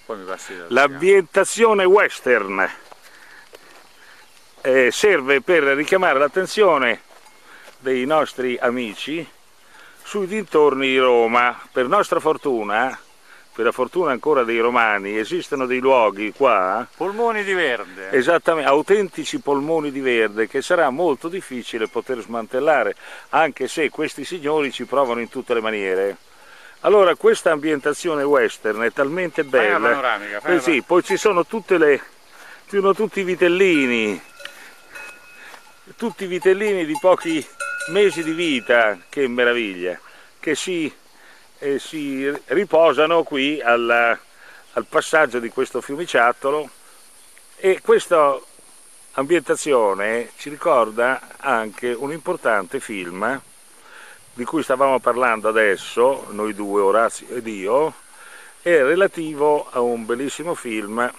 Poi mi passi l'ambientazione western serve per richiamare l'attenzione dei nostri amici sui dintorni di Roma. Per nostra fortuna, per la fortuna ancora dei romani, esistono dei luoghi qua, polmoni di verde, esattamente, autentici polmoni di verde, che sarà molto difficile poter smantellare, anche se questi signori ci provano in tutte le maniere. Allora, questa ambientazione western è talmente bella, panoramica, sì, poi ci sono tutti i vitellini, di pochi mesi di vita, che meraviglia, che si riposano qui al passaggio di questo fiumiciattolo, e questa ambientazione ci ricorda anche un importante film di cui stavamo parlando adesso, noi due, Orazio ed io, è relativo a un bellissimo film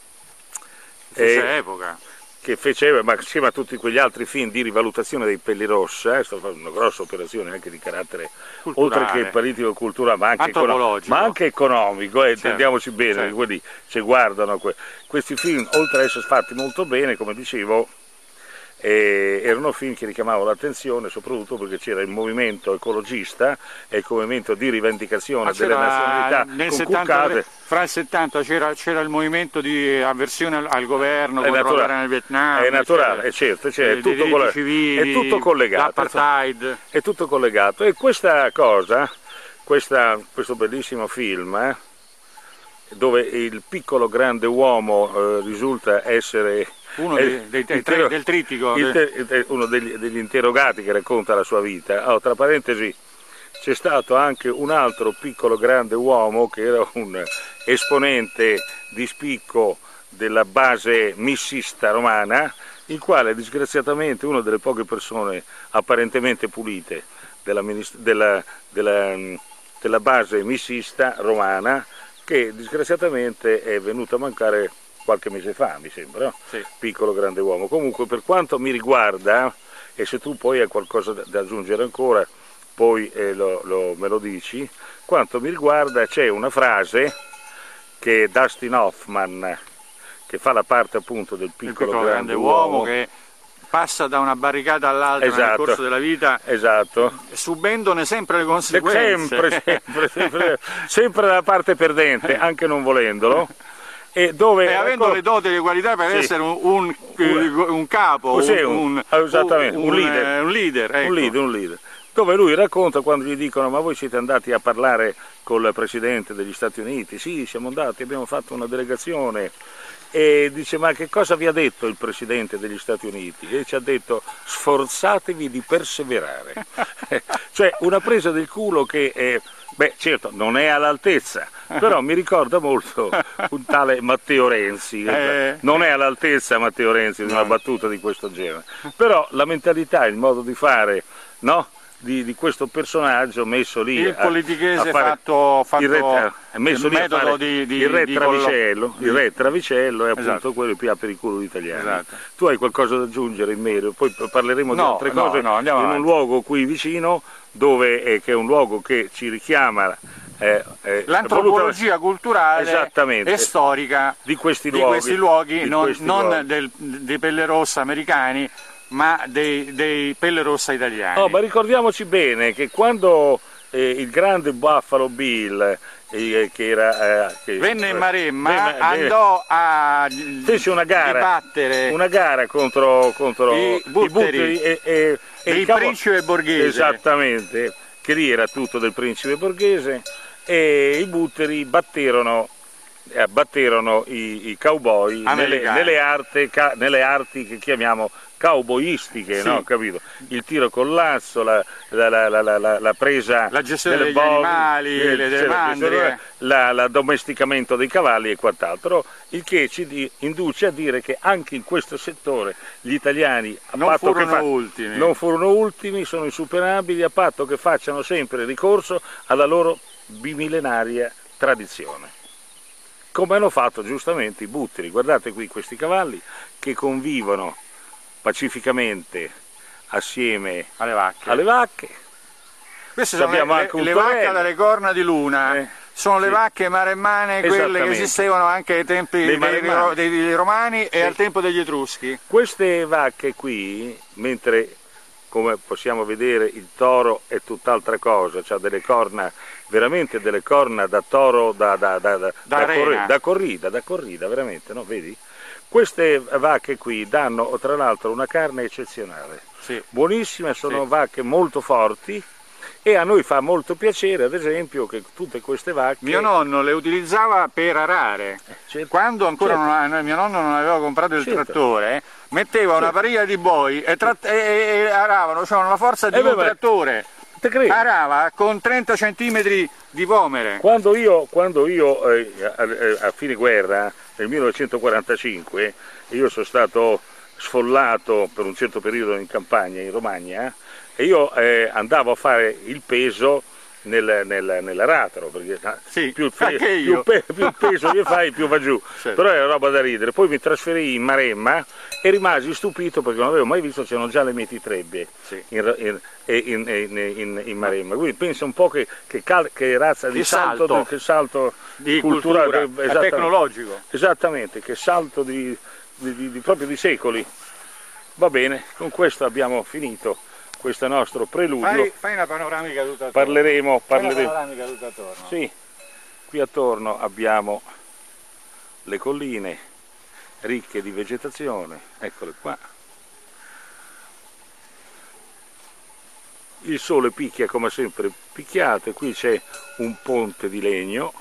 epoca, che fece, ma insieme a tutti quegli altri film di rivalutazione dei Pellirossa, è stata una grossa operazione anche di carattere culturale, oltre che politico, culturale, ma anche economico, certo, intendiamoci bene, certo. Quelli ci guardano questi film, oltre ad essere fatti molto bene, come dicevo, erano film che richiamavano l'attenzione soprattutto perché c'era il movimento ecologista e il movimento di rivendicazione delle nazionalità conculcate. Fra il 70 c'era il movimento di avversione al governo contro la guerra nel Vietnam, è naturale, è certo, è tutto collegato, l'apartheid, è tutto collegato, e questa cosa, questo bellissimo film, dove il piccolo grande uomo risulta essere uno del trittico, uno degli interrogati che racconta la sua vita. Tra parentesi, c'è stato anche un altro piccolo grande uomo che era un esponente di spicco della base missista romana, il quale disgraziatamente, una delle poche persone apparentemente pulite della base missista romana, che disgraziatamente è venuto a mancare qualche mese fa, mi sembra, no? Sì. Piccolo grande uomo. Comunque, per quanto mi riguarda, e se tu poi hai qualcosa da aggiungere ancora, poi me lo dici, quanto mi riguarda c'è una frase che Dustin Hoffman, che fa la parte appunto del piccolo grande uomo, che passa da una barricata all'altra, esatto, nel corso della vita, esatto, subendone sempre le conseguenze. Sempre dalla parte perdente, anche non volendolo. E avendo le doti e le qualità per essere un capo, un leader, ecco. un leader. Dove lui racconta, quando gli dicono: ma voi siete andati a parlare col Presidente degli Stati Uniti? Sì, siamo andati, abbiamo fatto una delegazione. E dice: ma che cosa vi ha detto il Presidente degli Stati Uniti? E ci ha detto: sforzatevi di perseverare. Cioè, una presa del culo che beh, certo, non è all'altezza, però mi ricorda molto un tale Matteo Renzi. Non è all'altezza Matteo Renzi di una battuta di questo genere, però la mentalità, il modo di fare, no? Di questo personaggio messo lì, il politichese messo lì metodo il re Travicello è appunto, esatto, quello più per il culo di italiani. Esatto. Tu hai qualcosa da aggiungere in merito? Poi parleremo di altre cose in un luogo qui vicino, che è un luogo che ci richiama l'antropologia culturale e storica di questi luoghi, non dei Pelle Rossa americani, ma dei Pelle Rossa italiani. Ma ricordiamoci bene che quando il grande Buffalo Bill, che venne in Maremma, andò a fece una gara contro i butteri e il principe borghese. Esattamente, che lì era tutto del principe borghese, e i butteri batterono i cowboy nelle arti che chiamiamo cowboyistiche, sì, no? Capito? Il tiro col lasso, la presa, la gestione degli animali, delle mandrie, l'addomesticamento dei cavalli e quant'altro, il che ci induce a dire che anche in questo settore gli italiani non furono ultimi, sono insuperabili, a patto che facciano sempre ricorso alla loro bimillenaria tradizione. Come hanno fatto giustamente i butteri. Guardate qui questi cavalli che convivono pacificamente assieme alle vacche. Queste sono le vacche dalle corna di luna, sono le vacche maremmane, quelle che esistevano anche ai tempi dei Romani e al tempo degli Etruschi. Queste vacche qui, mentre come possiamo vedere il toro è tutt'altra cosa, ha delle corna, veramente delle corna da toro, da corrida, veramente, no? Vedi? Queste vacche qui danno tra l'altro una carne eccezionale, buonissime, sono vacche molto forti e a noi fa molto piacere ad esempio che tutte queste vacche... Mio nonno le utilizzava per arare, quando ancora mio nonno non aveva comprato il trattore, metteva una pariglia di buoi e aravano, cioè la forza di un trattore. Arava con 30 centimetri di vomere. Quando io a fine guerra, nel 1945, io sono stato sfollato per un certo periodo in campagna, in Romagna, e io andavo a fare il peso nell'aratro, perché più il peso che fai più va giù, però era roba da ridere. Poi mi trasferii in Maremma e rimasi stupito perché non avevo mai visto, c'erano già le mietitrebe in Maremma, quindi pensa un po' che razza di salto, che salto di culturale, tecnologico, esattamente, che salto proprio di secoli. Va bene, con questo abbiamo finito questo nostro preludio. Fai una panoramica tutta attorno. Parleremo. Una panoramica tutta attorno. Sì, qui attorno abbiamo le colline ricche di vegetazione, eccole qua. Il sole picchia come sempre picchiato e qui c'è un ponte di legno